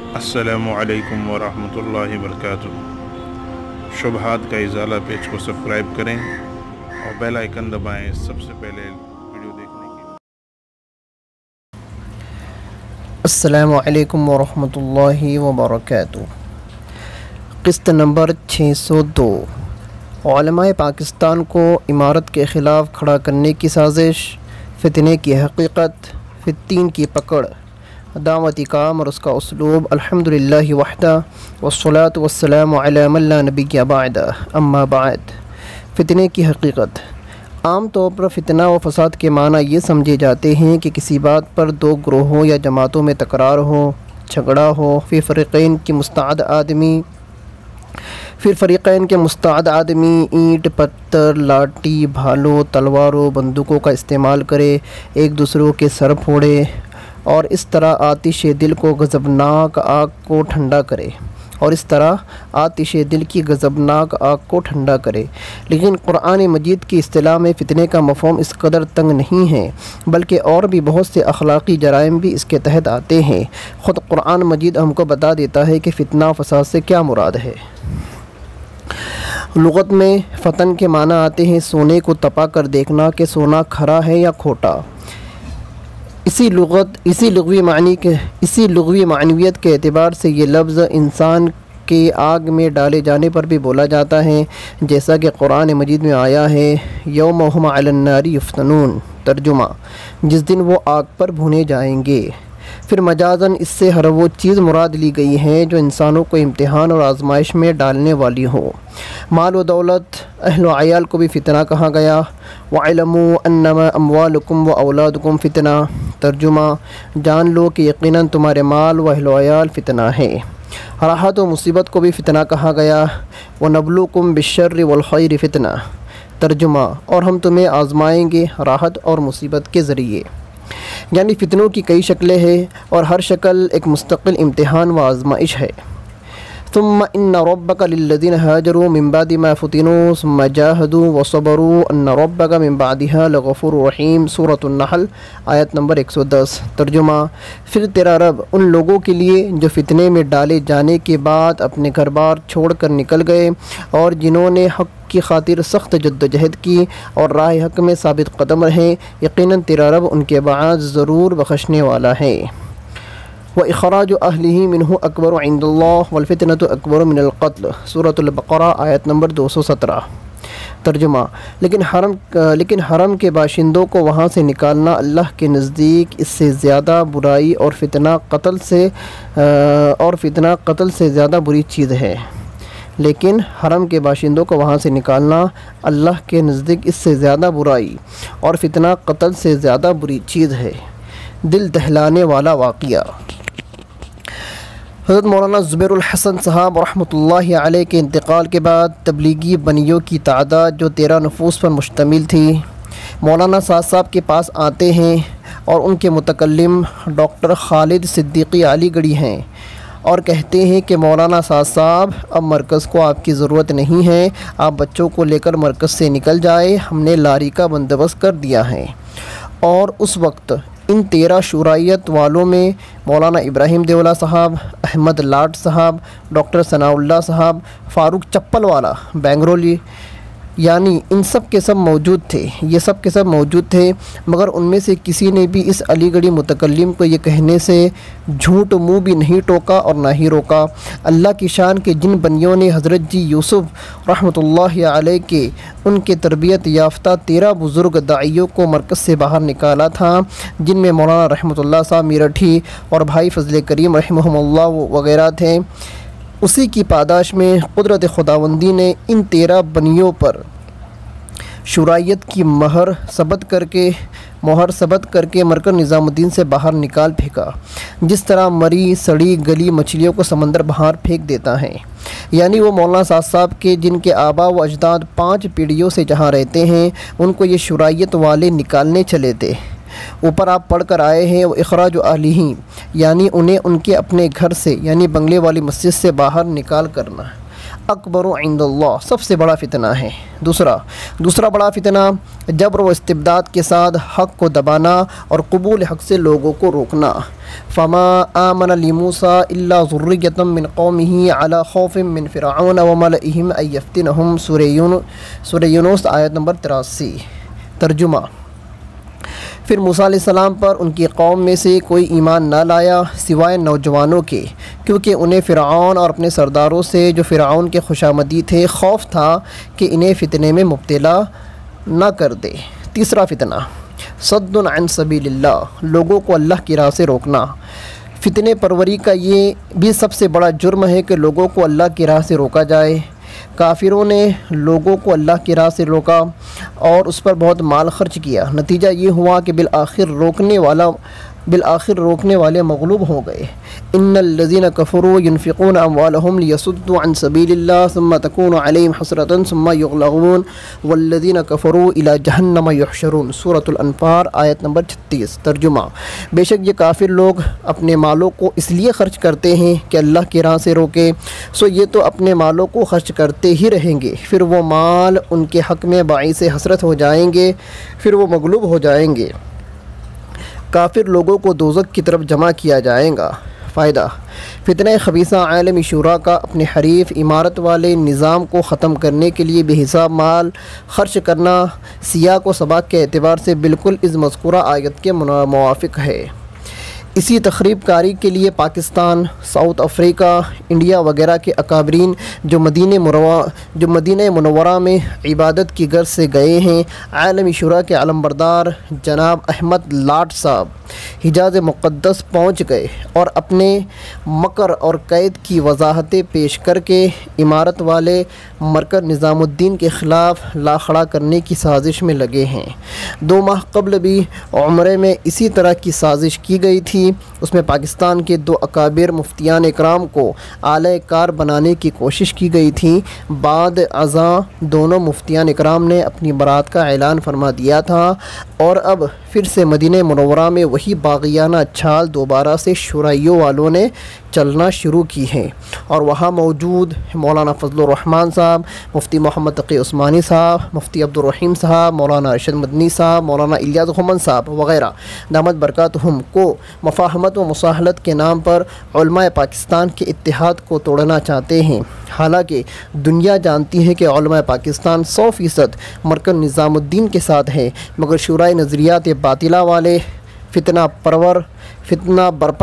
السلام علیکم ورحمۃ اللہ وبرکاتہ۔ شبہات کا ازالہ پیج کو سبسکرائب کریں اور بیل آئیکن دبائیں سب سے پہلے ویڈیو دیکھنے کے لیے۔ السلام علیکم ورحمۃ اللہ وبرکاتہ۔ قسط نمبر 602 علماء پاکستان کو امارت کے خلاف کھڑا کرنے کی سازش، فتنے کی حقیقت، فتین کی پکڑ، دعوتی کام اور اس کا اسلوب۔ الحمدللہ وحدہ والصلاة والسلام علی من لا نبی بعد، اما بعد۔ فتنے کی حقیقت۔ عام طور پر فتنہ و فساد کے معنی یہ سمجھے جاتے ہیں کہ کسی بات پر دو گروہوں یا جماعتوں میں تکرار ہو، جھگڑا ہو، پھر فریقین کے مستعد آدمی اینٹ، پتھر، لاٹھی، بھالوں، تلواروں، بندوقوں کا استعمال کرے، ایک دوسروں کے سر پھوڑے اور اس طرح آتش دل کو غضبناک آگ کو ٹھنڈا کرے لیکن قرآن مجید کی اصطلاح میں فتنے کا مفہوم اس قدر تنگ نہیں ہے، بلکہ اور بھی بہت سے اخلاقی جرائم بھی اس کے تحت آتے ہیں۔ خود قرآن مجید ہم کو بتا دیتا ہے کہ فتنہ و فساد سے کیا مراد ہے۔ لغت میں فتن کے معنی آتے ہیں سونے کو تپا کر دیکھنا کہ سونا کھرا ہے یا کھوٹا۔ اسی لغوی معنویت کے اعتبار سے یہ لفظ انسان کے آگ میں ڈالے جانے پر بھی بولا جاتا ہے، جیسا کہ قرآن مجید میں آیا ہے یوم ہم علی النار یفتنون، ترجمہ جس دن وہ آگ پر بھونے جائیں گے۔ پھر مجازاً اس سے ہر وہ چیز مراد لی گئی ہے جو انسانوں کو امتحان اور آزمائش میں ڈالنے والی ہو۔ مال و دولت، اہل و عیال کو بھی فتنہ کہا گیا۔ وَاعْلَمُوا أَنَّمَا أَمْوَالُكُمْ وَأَوْلَادُكُمْ فِتْنَةٌ، ترجمہ جان لو کہ یقیناً تمہارے مال و اہل و عیال فتنہ ہے۔ راحت و مصیبت کو بھی فتنہ کہا گیا۔ وَنَبْلُوكُمْ بِالشَّرِّ وَالْخَيْرِ فِتْنَةٌ، ترجمہ اور ہم تمہیں آزمائیں گے راحت اور مصیبت کے ذریعے۔ یعنی فتنوں کی کئی شکلیں ہیں اور ہر شکل ایک مستقل امتحان و آزمائش ہے۔ ثم ان ربک للذین ہاجروا من بعد ما فتنوا ثم جاہدوا وصبروا ان ربک من بعدها لغفور رحیم، سورۃ النحل آیت نمبر 110، ترجمہ پھر تیرا رب ان لوگوں کے لیے جو فتنے میں ڈالے جانے کے بعد اپنے گھر بار چھوڑ کر نکل گئے اور جنہوں نے حق کی خاطر سخت جدوجہد کی اور راہ حق میں ثابت قدم رہے، یقیناً تیرا رب ان کے بعد ضرور بخشنے والا ہے۔ وَإِخْرَاجُ أَهْلِهِ مِنْهُ أَكْبَرُ عِنْدَ اللَّهِ وَالْفِتْنَةُ أَكْبَرُ مِنَ الْقَتْلِ، سورۃ البقرہ آیت نمبر 217، ترجمہ لیکن حرم کے باشندوں کو وہاں سے نکالنا اللہ کے نزدیک اس سے زیادہ برائی اور فتنہ قتل سے زیادہ بری چیز ہے۔ لیکن حرم کے باشندوں کو وہاں سے نکالنا اللہ کے نزدیک اس سے زیادہ برائی اور فتنہ قتل سے زیادہ بری چیز ہے۔ دل دہلانے والا واقعہ۔ حضرت مولانا زبیر الحسن صاحب رحمۃ اللہ علیہ کے انتقال کے بعد تبلیغی بنیوں کی تعداد جو 13 نفوس پر مشتمل تھی، مولانا صاحب کے پاس آتے ہیں اور ان کے متکلم ڈاکٹر خالد صدیقی علی گڑھی ہیں اور کہتے ہیں کہ مولانا صاحب اب مرکز کو آپ کی ضرورت نہیں ہے، آپ بچوں کو لے کر مرکز سے نکل جائے، ہم نے لاری کا بندوبست کر دیا ہے۔ اور اس وقت ان 13 شورائیت والوں میں مولانا ابراہیم دیولہ صاحب، احمد لاٹ صاحب، ڈاکٹر ثناء اللہ صاحب، فاروق چپل والا بنگرولی، یعنی یہ سب کے سب موجود تھے، مگر ان میں سے کسی نے بھی اس علی گڑھی متکلم کو یہ کہنے سے جھوٹ منہ بھی نہیں ٹوکا اور نہ ہی روکا۔ اللہ کی شان کے جن بنیوں نے حضرت جی یوسف رحمۃ اللہ علیہ کے ان کے تربیت یافتہ 13 بزرگ داعیوں کو مرکز سے باہر نکالا تھا، جن میں مولانا رحمۃ اللہ صاحب میرٹھی اور بھائی فضل کریم رحمہم اللہ وغیرہ تھے، اسی کی پاداش میں قدرت خداوندی نے ان 13 بنیوں پر شورائیت کی مہر ثبت کر کے مرکز نظام الدین سے باہر نکال پھینکا، جس طرح مری سڑی گلی مچھلیوں کو سمندر باہر پھینک دیتا ہے۔ یعنی وہ مولانا صاحب کے جن کے آبا و اجداد 5 پیڑھیوں سے جہاں رہتے ہیں، ان کو یہ شورائیت والے نکالنے چلے تھے۔ اوپر آپ پڑھ کر آئے ہیں وہ اخراج اہلہ، یعنی انہیں ان کے اپنے گھر سے یعنی بنگلے والی مسجد سے باہر نکال کرنا۔ اکبر عند اللہ، سب سے بڑا فتنہ ہے۔ دوسرا بڑا فتنہ جبر و استبداد کے ساتھ حق کو دبانا اور قبول حق سے لوگوں کو روکنا۔ فما آمن لموسیٰ الا ذریۃ من قومہ علی خوف من فرعون وملئہم ان یفتنہم، سورہ یونس آیت نمبر 83۔ ترجمہ: پھر موسیٰ علیہ السلام پر ان کی قوم میں سے کوئی ایمان نہ لایا سوائے نوجوانوں کے، کیونکہ انہیں فرعون اور اپنے سرداروں سے جو فرعون کے خوشامدی تھے خوف تھا کہ انہیں فتنے میں مبتلا نہ کر دے۔ تیسرا فتنہ صد عن سبیل اللہ، لوگوں کو اللہ کی راہ سے روکنا۔ فتنے پروری کا یہ بھی سب سے بڑا جرم ہے کہ لوگوں کو اللہ کی راہ سے روکا جائے۔ کافروں نے لوگوں کو اللہ کی راہ سے روکا اور اس پر بہت مال خرچ کیا، نتیجہ یہ ہوا کہ بالآخر روکنے والے مغلوب ہو گئے۔ ان الذین کفروا ينفقون اموالهم ليصدوا عن سبیل اللہ ثم تکون علیہم حسرۃ ثم یغلبون والذین کفروا الی جہنم یحشرون، سورۃ الانفال آیت نمبر 36۔ ترجمہ: بے شک یہ کافر لوگ اپنے مالوں کو اس لیے خرچ کرتے ہیں کہ اللہ کی راہ سے روکے، سو یہ تو اپنے مالوں کو خرچ کرتے ہی رہیں گے، پھر وہ مال ان کے حق میں باعث حسرت ہو جائیں گے، پھر وہ مغلوب ہو جائیں گے، کافر لوگوں کو دوزخ کی طرف جمع کیا جائے گا۔ فائدہ: فتنہ خبیثہ عالمی شورا کا اپنے حریف امارت والے نظام کو ختم کرنے کے لیے بے حساب مال خرچ کرنا سیاق و سباق کے اعتبار سے بالکل اس مذکورہ آیت کے موافق ہے۔ اسی تخریب کاری کے لیے پاکستان، ساؤتھ افریقہ، انڈیا وغیرہ کے اکابرین جو مدینہ منورہ میں عبادت کی غرض سے گئے ہیں، عالمی شورا کے علمبردار جناب احمد لاٹ صاحب حجاز مقدس پہنچ گئے اور اپنے مکر اور قید کی وضاحتیں پیش کر کے امارت والے مرکز نظام الدین کے خلاف لا کھڑا کرنے کی سازش میں لگے ہیں۔ 2 ماہ قبل بھی عمرے میں اسی طرح کی سازش کی گئی تھی، اس میں پاکستان کے 2 اکابر مفتیان اکرام کو اعلی کار بنانے کی کوشش کی گئی تھی۔ بعد ازاں دونوں مفتیان اکرام نے اپنی برات کا اعلان فرما دیا تھا اور اب پھر سے مدینہ منورہ میں وہی باغیانہ چھال دوبارہ سے شورائیوں والوں نے چلنا شروع کی ہے اور وہاں موجود مولانا فضل الرحمن صاحب، مفتی محمد تقی عثمانی صاحب، مفتی عبد الرحیم صاحب، مولانا ارشد مدنی صاحب، مولانا الیاس خمن صاحب وغیرہ دامت برکاتہم کو مفاہمت و مصالحت کے نام پر علماء پاکستان کے اتحاد کو توڑنا چاہتے ہیں۔ حالانکہ دنیا جانتی ہے کہ علماء پاکستان 100% مرکز نظام الدین کے ساتھ ہے، مگر شورائے نظریات باطلہ والے فتنہ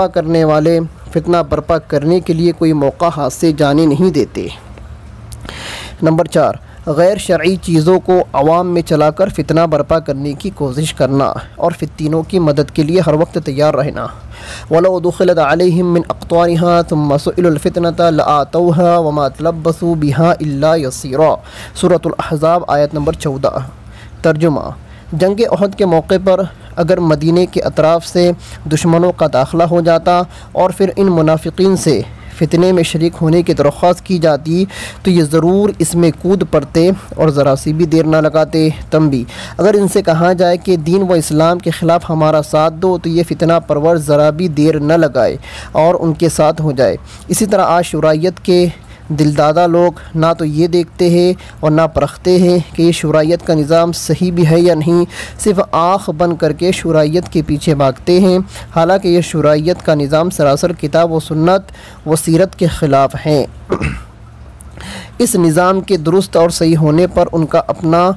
برپا کرنے کے لیے کوئی موقع ہاتھ سے جانے نہیں دیتے۔ نمبر 4، غیر شرعی چیزوں کو عوام میں چلا کر فتنہ برپا کرنے کی کوشش کرنا اور فتنوں کی مدد کے لیے ہر وقت تیار رہنا۔ وَلَوْ دُخِلَتْ عَلَيْهِمْ مِنْ أَقْطَارِهَا ثُمَّ سُئِلُوا الْفِتْنَةَ لَآتَوْهَا وَمَا تَلَبَّثُوا بِهَا إِلَّا يَسِيرًا، سورۃ الاحزاب آیت نمبر 14۔ ترجمہ: جنگ احد کے موقع پر اگر مدینے کے اطراف سے دشمنوں کا داخلہ ہو جاتا اور پھر ان منافقین سے فتنے میں شریک ہونے کی درخواست کی جاتی تو یہ ضرور اس میں کود پڑتے اور ذرا سی بھی دیر نہ لگاتے۔ تنبیہ: اگر ان سے کہا جائے کہ دین و اسلام کے خلاف ہمارا ساتھ دو تو یہ فتنہ پرور ذرا بھی دیر نہ لگائے اور ان کے ساتھ ہو جائے۔ اسی طرح آج شورائیت کے دلدادہ لوگ نہ تو یہ دیکھتے ہیں اور نہ پرکھتے ہیں کہ یہ شورائیت کا نظام صحیح بھی ہے یا نہیں، صرف آنکھ بند کر کے شورائیت کے پیچھے بھاگتے ہیں، حالانکہ یہ شورائیت کا نظام سراسر کتاب و سنت و سیرت کے خلاف ہے۔ اس نظام کے درست اور صحیح ہونے پر ان کا اپنا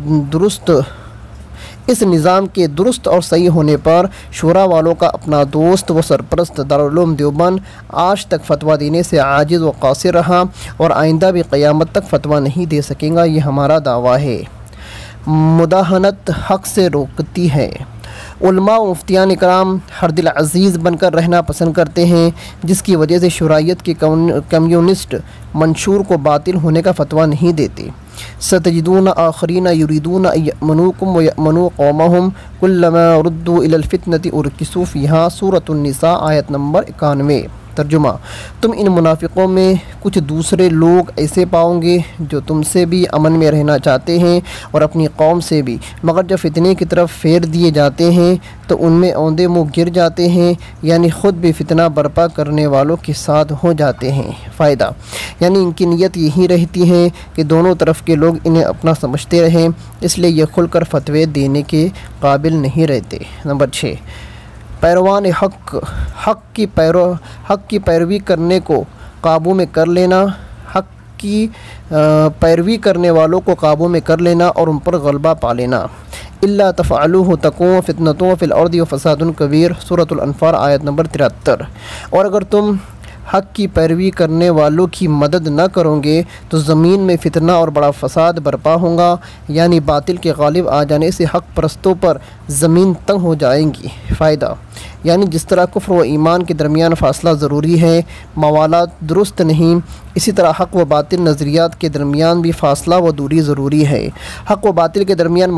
شورا والوں کا اپنا دوست و سرپرست دارالعلوم دیوبند آج تک فتویٰ دینے سے عاجز و قاصر رہا اور آئندہ بھی قیامت تک فتویٰ نہیں دے سکے گا، یہ ہمارا دعویٰ ہے۔ مداہنت حق سے روکتی ہے۔ علماء و مفتیان اکرام ہر دل عزیز بن کر رہنا پسند کرتے ہیں، جس کی وجہ سے شورائیت کے کمیونسٹ منشور کو باطل ہونے کا فتویٰ نہیں دیتے۔ ستجدون آخرین یریدون ان یأمنوکم ویأمنوا قومہم کلما ردوا الی الفتنة ارکسوا فیہا، سورۃ النساء آیت نمبر 91۔ ترجمہ: تم ان منافقوں میں کچھ دوسرے لوگ ایسے پاؤ گے جو تم سے بھی امن میں رہنا چاہتے ہیں اور اپنی قوم سے بھی، مگر جب فتنے کی طرف پھیر دیے جاتے ہیں تو ان میں اوندے منہ گر جاتے ہیں، یعنی خود بھی فتنہ برپا کرنے والوں کے ساتھ ہو جاتے ہیں۔ فائدہ: یعنی ان کی نیت یہی رہتی ہے کہ دونوں طرف کے لوگ انہیں اپنا سمجھتے رہیں، اس لیے یہ کھل کر فتوے دینے کے قابل نہیں رہتے۔ نمبر 6، پیروان حق کی پیروی کرنے کو قابو میں کر لینا، حق کی پیروی کرنے والوں کو قابو میں کر لینا اور ان پر غلبہ پا لینا۔ الا تفعلوه تکون فتنۃ فی الارض وفساد کبیر، سورۃ الانفال آیت نمبر 73۔ اور اگر تم حق کی پیروی کرنے والوں کی مدد نہ کرو گے تو زمین میں فتنہ اور بڑا فساد برپا ہوگا، یعنی باطل کے غالب آ جانے سے حق پرستوں پر زمین تنگ ہو جائیں گی۔ فائدہ: یعنی جس طرح کفر و ایمان کے درمیان فاصلہ ضروری ہے، موالات درست نہیں، اسی طرح حق و باطل نظریات کے درمیان بھی فاصلہ و دوری ضروری ہے۔ حق و باطل کے درمیان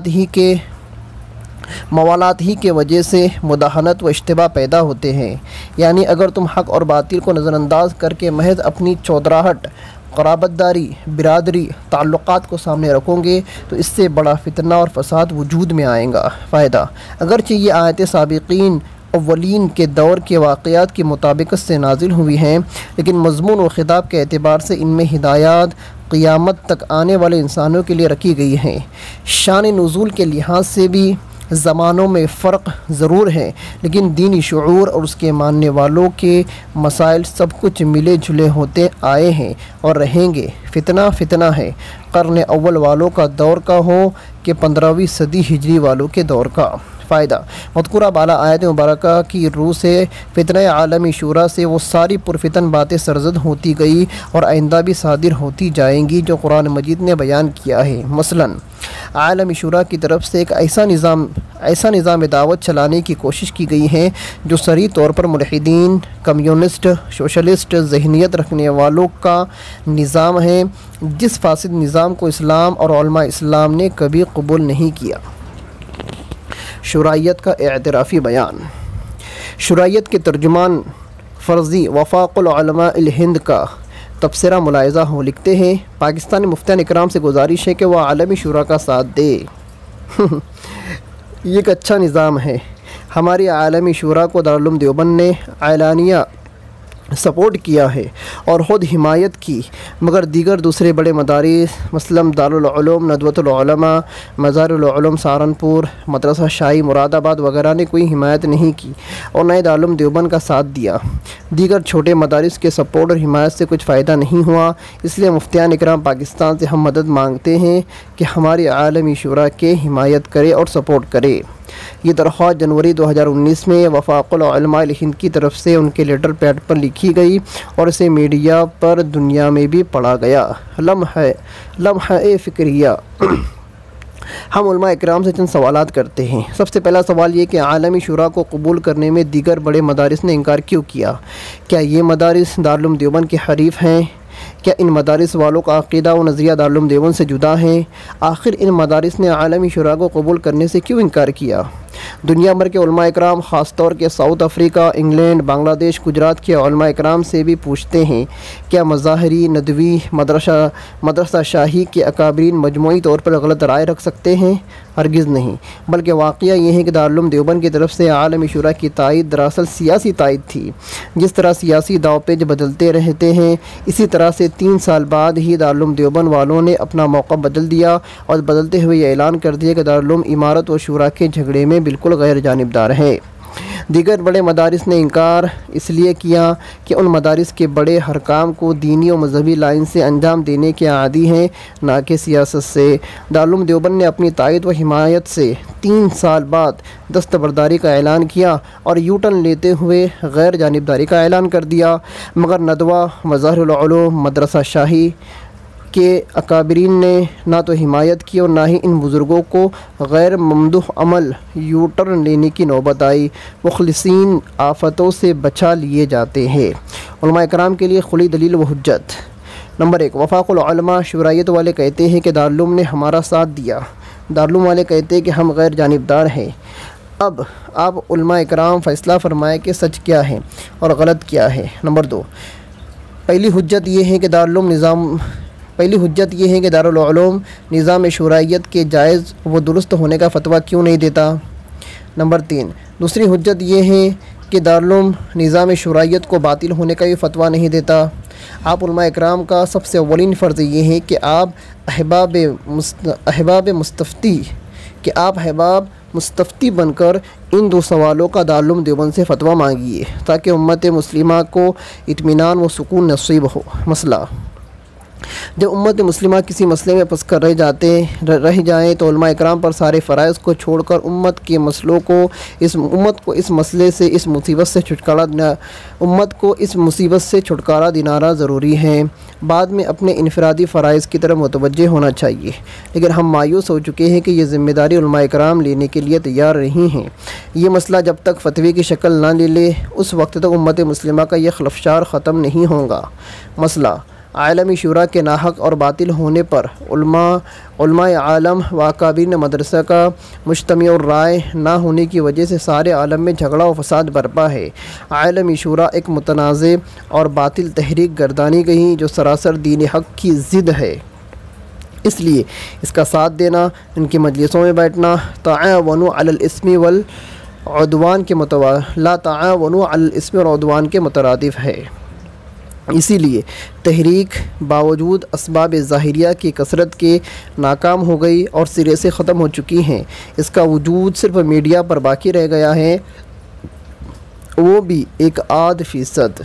موالات ہی کے وجہ سے مداہنت و اشتباہ پیدا ہوتے ہیں، یعنی اگر تم حق اور باطل کو نظر انداز کر کے محض اپنی چودراہٹ، قرابت داری، برادری، تعلقات کو سامنے رکھو گے تو اس سے بڑا فتنہ اور فساد وجود میں آئے گا۔ فائدہ: اگرچہ یہ آیتیں سابقین اولین کے دور کے واقعات کی مطابقت سے نازل ہوئی ہیں، لیکن مضمون و خطاب کے اعتبار سے ان میں ہدایات قیامت تک آنے والے انسانوں کے لیے رکھی گئی ہیں۔ شان نزول کے لحاظ سے بھی زمانوں میں فرق ضرور ہے، لیکن دینی شعور اور اس کے ماننے والوں کے مسائل سب کچھ ملے جلے ہوتے آئے ہیں اور رہیں گے۔ فتنہ ہے، قرن اول والوں کا دور کا ہو کہ 15ویں صدی ہجری والوں کے دور کا۔ فائدہ: مذکورہ بالا آیت مبارکہ کی روح سے فتنہ عالمی شورا سے وہ ساری پرفتن باتیں سرزد ہوتی گئی اور آئندہ بھی صادر ہوتی جائیں گی جو قرآن مجید نے بیان کیا ہے۔ مثلاً عالمی شورا کی طرف سے ایک ایسا نظام دعوت چلانے کی کوشش کی گئی ہے جو صریح طور پر ملحدین، کمیونسٹ، سوشلسٹ ذہنیت رکھنے والوں کا نظام ہے، جس فاسد نظام کو اسلام اور علماء اسلام نے کبھی قبول نہیں کیا۔ شرعیت کا اعترافی بیان۔ شرعیت کے ترجمان فرضی وفاق العلماء الہند کا تبصرہ ملاحظہ ہو لکھتے ہیں: پاکستانی مفتیان اکرام سے گزارش ہے کہ وہ عالمی شورا کا ساتھ دے۔ یہ ایک اچھا نظام ہے۔ ہماری عالمی شورا کو دارالعلوم دیوبند نے اعلانیہ سپورٹ کیا ہے اور خود حمایت کی، مگر دیگر دوسرے بڑے مدارس مثلاً دارالعلوم ندوۃ العلماء، مزار العلوم سہارنپور، مدرسہ شاہی مراد آباد وغیرہ نے کوئی حمایت نہیں کی اور نہ ہی دارالعلوم دیوبند کا ساتھ دیا۔ دیگر چھوٹے مدارس کے سپورٹ اور حمایت سے کچھ فائدہ نہیں ہوا، اس لیے مفتیان اکرام پاکستان سے ہم مدد مانگتے ہیں کہ ہماری عالمی شورا کے حمایت کرے اور سپورٹ کرے۔ یہ درخواست جنوری 2019 میں وفاق العلماء ہند کی طرف سے ان کے لیٹر پیڈ پر لکھی گئی اور اسے میڈیا پر دنیا میں بھی پڑھا گیا۔ لمحہ فکریہ۔ ہم علماء اکرام سے چند سوالات کرتے ہیں۔ سب سے پہلا سوال یہ کہ عالمی شورا کو قبول کرنے میں دیگر بڑے مدارس نے انکار کیوں کیا؟ کیا یہ مدارس دارالعلوم دیوبند کے حریف ہیں؟ کیا ان مدارس والوں کا عقیدہ و نظریہ دارالعلوم دیوبند سے جدا ہیں؟ آخر ان مدارس نے عالمی شورا کو قبول کرنے سے کیوں انکار کیا؟ دنیا بھر کے علماء اکرام خاص طور کے ساؤتھ افریقہ، انگلینڈ، بنگلہ دیش، گجرات کے علماء اکرام سے بھی پوچھتے ہیں، کیا مظاہری، ندوی، مدرسہ شاہی کے اکابرین مجموعی طور پر غلط رائے رکھ سکتے ہیں؟ ہرگز نہیں، بلکہ واقعہ یہ ہے کہ دارالعلوم دیوبند کی طرف سے عالمی شورا کی تائید دراصل سیاسی تائید تھی۔ جس طرح سیاسی داؤ پیچ بدلتے رہتے ہیں، اسی طرح سے 3 سال بعد ہی دارالعلوم دیوبند والوں نے اپنا موقع بدل دیا اور بدلتے ہوئے یہ اعلان کر دیا کہ دارالعلوم امارت و شورا کے جھگڑے میں بالکل غیر جانبدار ہے۔ دیگر بڑے مدارس نے انکار اس لیے کیا کہ ان مدارس کے بڑے حکام کو دینی و مذہبی لائن سے انجام دینے کے عادی ہیں، نہ کہ سیاست سے۔ دارالعلوم دیوبند نے اپنی تائید و حمایت سے 3 سال بعد دستبرداری کا اعلان کیا اور یوٹن لیتے ہوئے غیر جانبداری کا اعلان کر دیا، مگر ندوہ، مظاہر العلوم، مدرسہ شاہی کے اکابرین نے نہ تو حمایت کی اور نہ ہی ان بزرگوں کو غیر ممدوح عمل یوٹرن لینے کی نوبت آئی۔ مخلصین آفتوں سے بچا لیے جاتے ہیں۔ علماء کرام کے لیے کھلی دلیل و حجت۔ نمبر 1، وفاق العلماء شرعیت والے کہتے ہیں کہ دارالعلوم نے ہمارا ساتھ دیا۔ دارالعلوم والے کہتے ہیں کہ ہم غیر جانبدار ہیں۔ اب آپ علماء کرام فیصلہ فرمائیں کہ سچ کیا ہے اور غلط کیا ہے۔ نمبر 2، پہلی حجت یہ ہے کہ دارالعلوم نظام شورائیت کے جائز و درست ہونے کا فتویٰ کیوں نہیں دیتا۔ نمبر 3، دوسری حجت یہ ہے کہ دارالعلوم نظام شورائیت کو باطل ہونے کا بھی فتویٰ نہیں دیتا۔ آپ علماء اکرام کا سب سے اولین فرض یہ ہے کہ آپ احباب مستفتی بن کر ان 2 سوالوں کا دارالعلوم دیوبند سے فتویٰ مانگیے تاکہ امت مسلمہ کو اطمینان و سکون نصیب ہو۔ مسئلہ، جب امت مسلمہ کسی مسئلے میں پھنس کر رہ جائیں تو علماء اکرام پر سارے فرائض کو چھوڑ کر امت کو اس مسئلے سے اس مصیبت سے چھٹکارا دلانا ضروری ہے۔ بعد میں اپنے انفرادی فرائض کی طرف متوجہ ہونا چاہیے، لیکن ہم مایوس ہو چکے ہیں کہ یہ ذمہ داری علماء اکرام لینے کے لیے تیار نہیں ہیں۔ یہ مسئلہ جب تک فتوی کی شکل نہ لے اس وقت تک امت مسلمہ کا یہ خلفشار ختم نہیں ہوگا۔ مسئلہ، عالمی شورا کے ناحق اور باطل ہونے پر علماء عالم و اکابرین مدرسہ کا مجتمع الرائے نہ ہونے کی وجہ سے سارے عالم میں جھگڑا و فساد برپا ہے۔ عالمی شورا ایک متنازع اور باطل تحریک گردانی گئی جو سراسر دین حق کی ضد ہے، اس لیے اس کا ساتھ دینا، ان کی مجلسوں میں بیٹھنا تعاونوا علی الاسم والعدوان کے مترادف ہے۔ اسی لیے تحریک باوجود اسباب ظاہریہ کی کثرت کے ناکام ہو گئی اور سرے سے ختم ہو چکی ہیں۔ اس کا وجود صرف میڈیا پر باقی رہ گیا ہے، وہ بھی 1%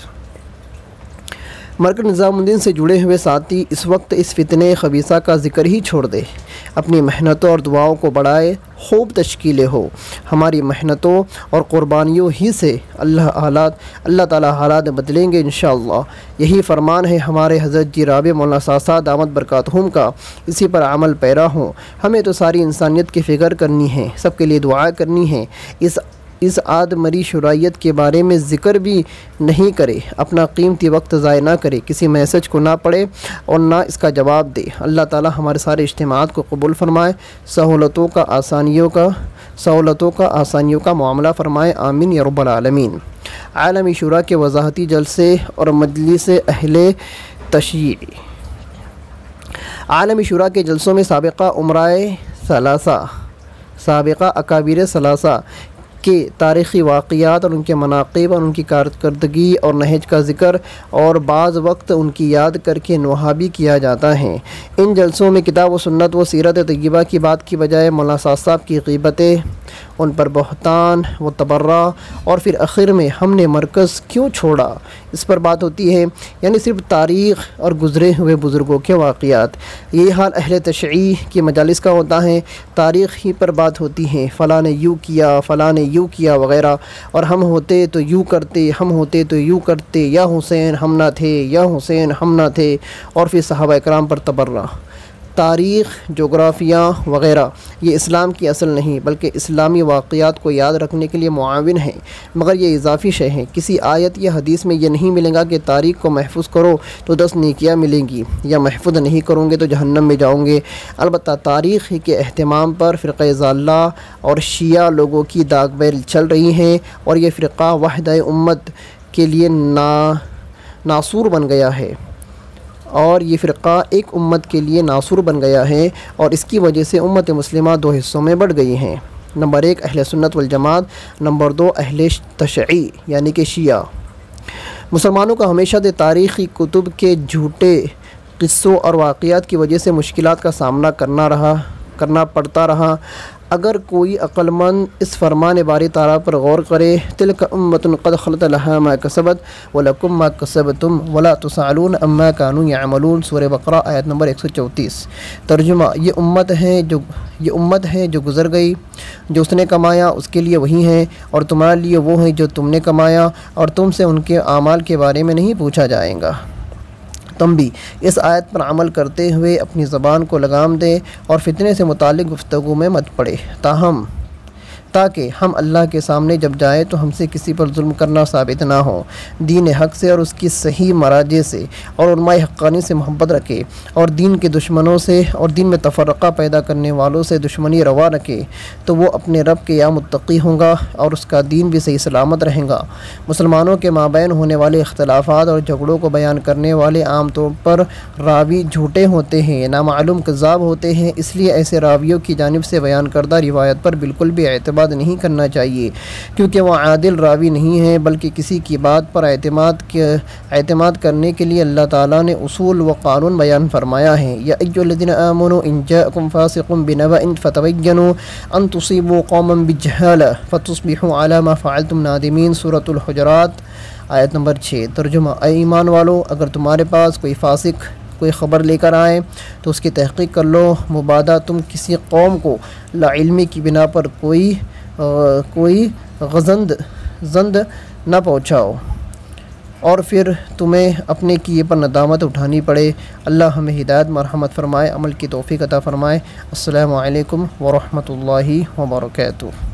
مرکز نظام الدین سے جڑے ہوئے ساتھی اس وقت اس فتنہ خبیثہ کا ذکر ہی چھوڑ دے، اپنی محنتوں اور دعاؤں کو بڑھائے، خوب تشکیلیں ہو۔ ہماری محنتوں اور قربانیوں ہی سے اللہ تعالیٰ حالات بدلیں گے انشاءاللہ۔ یہی فرمان ہے ہمارے حضرت جی رابع مولانا صاحب دامت برکاتہم کا، اسی پر عمل پیرا ہوں۔ ہمیں تو ساری انسانیت کی فکر کرنی ہے، سب کے لیے دعا کرنی ہے۔ اس آدمری شرائط کے بارے میں ذکر بھی نہیں کرے، اپنا قیمتی وقت ضائع نہ کرے، کسی میسج کو نہ پڑھے اور نہ اس کا جواب دے۔ اللہ تعالی ہمارے سارے اجتماعات کو قبول فرمائے، سہولتوں کا آسانیوں کا معاملہ فرمائے، آمین یا رب العالمین۔ عالمی شورا کے وضاحتی جلسے اور مجلس اہل تشیع۔ عالمی شورا کے جلسوں میں سابقہ اکابر ثلاثہ کے تاریخی واقعات اور ان کے مناقب اور ان کی کارکردگی اور نہج کا ذکر اور بعض وقت ان کی یاد کر کے نوحہ بھی کیا جاتا ہے۔ ان جلسوں میں کتاب و سنت و سیرت طیبہ کی بات کی بجائے مولانا صاحب کی غیبتیں، ان پر بہتان و تبرہ اور پھر آخر میں ہم نے مرکز کیوں چھوڑا اس پر بات ہوتی ہے، یعنی صرف تاریخ اور گزرے ہوئے بزرگوں کے واقعات۔ یہ حال اہل تشیع کی مجالس کا ہوتا ہے، تاریخ ہی پر بات ہوتی ہے، فلاں نے یوں کیا، فلاں نے یوں کیا وغیرہ، اور ہم ہوتے تو یوں کرتے، ہم ہوتے تو یوں کرتے، یا حسین ہم نہ تھے، یا حسین ہم نہ تھے، اور پھر صحابہ اکرام پر تبرہ۔ تاریخ، جغرافیہ وغیرہ یہ اسلام کی اصل نہیں بلکہ اسلامی واقعات کو یاد رکھنے کے لیے معاون ہیں، مگر یہ اضافی شے ہیں۔ کسی آیت یا حدیث میں یہ نہیں ملے گا کہ تاریخ کو محفوظ کرو تو 10 نیکیاں ملیں گی، یا محفوظ نہیں کروں گے تو جہنم میں جاؤں گے۔ البتہ تاریخ کے اہتمام پر فرقہ ضالہ اور شیعہ لوگوں کی داغ بیل چل رہی ہیں، اور یہ فرقہ وحدہ امت کے لیے ناصور بن گیا ہے، اور یہ فرقہ ایک امت کے لیے ناصور بن گیا ہے، اور اس کی وجہ سے امت مسلمہ 2 حصوں میں بڑھ گئی ہیں۔ نمبر 1 اہل سنت والجماعت، نمبر 2 اہل تشیع یعنی کہ شیعہ۔ مسلمانوں کا ہمیشہ سے تاریخی کتب کے جھوٹے قصوں اور واقعات کی وجہ سے مشکلات کا سامنا کرنا پڑتا رہا۔ اگر کوئی عقل مند اس فرمان باری تعالیٰ پر غور کرے، تلک امۃ قد خلت لها ما کسبت ولکم ما کسبتم ولا تسألون عما كانوا يعملون، سورہ بقرہ آیت نمبر 134۔ ترجمہ، یہ امت ہے جو گزر گئی، جو اس نے کمایا اس کے لیے وہی ہیں، اور تمہارے لیے وہ ہیں جو تم نے کمایا، اور تم سے ان کے اعمال کے بارے میں نہیں پوچھا جائے گا۔ تم بھی اس آیت پر عمل کرتے ہوئے اپنی زبان کو لگام دے اور فتنے سے متعلق گفتگو میں مت پڑے۔ تاہم تاکہ ہم اللہ کے سامنے جب جائیں تو ہم سے کسی پر ظلم کرنا ثابت نہ ہو، دین حق سے اور اس کی صحیح مراجع سے اور علماء حقانی سے محبت رکھے اور دین کے دشمنوں سے اور دین میں تفرقہ پیدا کرنے والوں سے دشمنی روا رکھے، تو وہ اپنے رب کے یہاں متقی ہوں گا اور اس کا دین بھی صحیح سلامت رہے گا۔ مسلمانوں کے مابین ہونے والے اختلافات اور جھگڑوں کو بیان کرنے والے عام طور پر راوی جھوٹے ہوتے ہیں، نامعلوم کذاب ہوتے ہیں، اس لیے ایسے راویوں کی جانب سے بیان کردہ روایت پر بالکل بھی اعتماد نہیں کرنا چاہیے، کیونکہ وہ عادل راوی نہیں ہیں، بلکہ کسی کی بات پر اعتماد کرنے کے لیے اللہ تعالیٰ نے اصول و قانون بیان فرمایا ہے۔ یا ایھا الذین آمنوا ان جاءکم فاسق بنبأ فتبینوا ان تصیبوا قوما بجہالہ فتصبحوا علی ما فعلتم نادمین، سورۃ الحجرات آیت نمبر 6۔ ترجمہ: اے ایمان والو، اگر تمہارے پاس کوئی فاسق کوئی خبر لے کر آئے تو اس کی تحقیق کر لو، مبادا تم کسی قوم کو لا علمی کی بنا پر کوئی زند نہ پہنچاؤ اور پھر تمہیں اپنے کیے پر ندامت اٹھانی پڑے۔ اللہ ہمیں ہدایت مرحمت فرمائے، عمل کی توفیق عطا فرمائے۔ السلام علیکم ورحمۃ اللہ وبرکاتہ۔